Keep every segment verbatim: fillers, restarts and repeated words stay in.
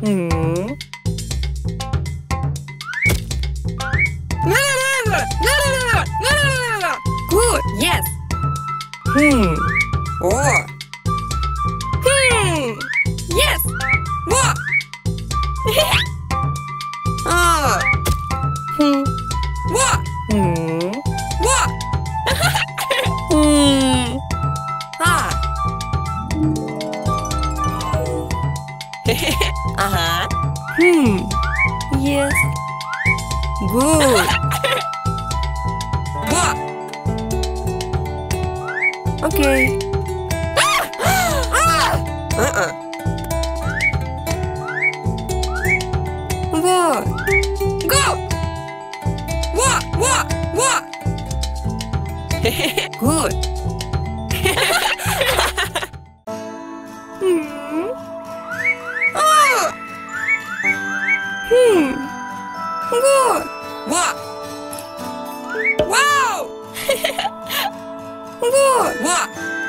Hmm. Good. Yes. Hmm. Oh. Hmm. Yes. What? Ah. Hmm. What? Hmm. What? Hmm. Ah. Uh-huh. Hmm. Yes. Good. What? Okay. Uh-uh. What? Go! What? What? What? Good. Hmm. Ah. Hmm. Good. What? Wow! Good. What?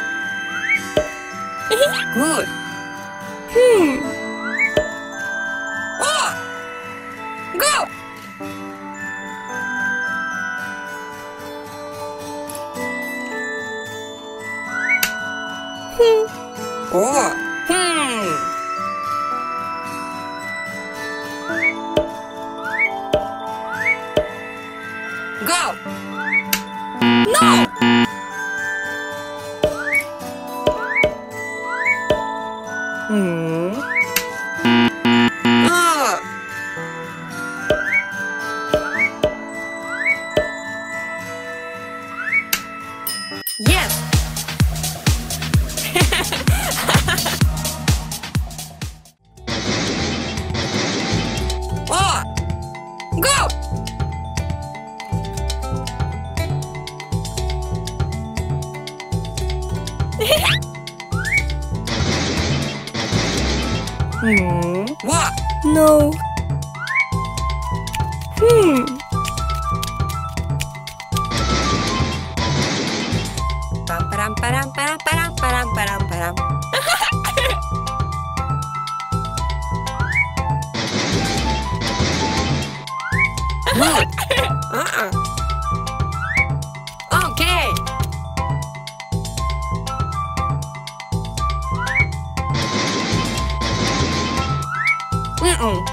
Good. Hmm. Oh! Go! Hmm. Oh! Hmm. Go! No! Hmm. Ah. Yes. Oh. Go. Hmm. What? No. Hmm. Pam param param param param param param param. Good. Uh-uh. Okay. Mm-mm.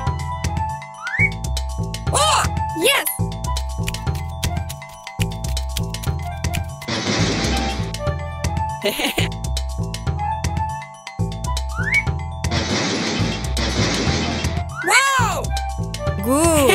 Oh, yes. Wow. Good.